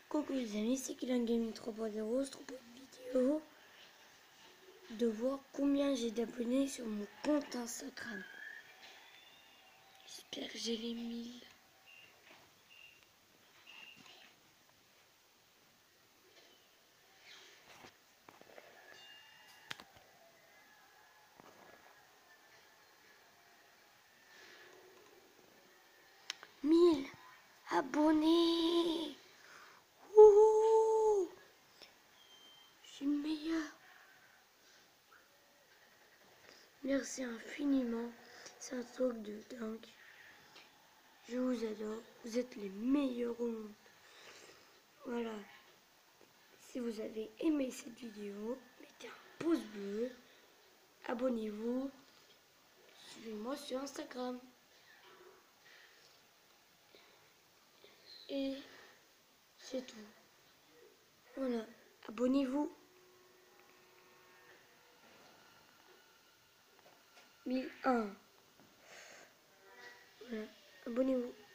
Coucou les amis, c'est Kylian Gaming 3.0, je trouve une vidéo de voir combien j'ai d'abonnés sur mon compte Instagram. J'espère que j'ai les 1000. Abonnés. Wouhou, je suis le meilleur. Merci infiniment, c'est un truc de dingue. Je vous adore, vous êtes les meilleurs au monde. Voilà, si vous avez aimé cette vidéo, mettez un pouce bleu, abonnez-vous, suivez-moi sur Instagram. Et c'est tout. Voilà, abonnez-vous. 1001. Voilà, abonnez-vous.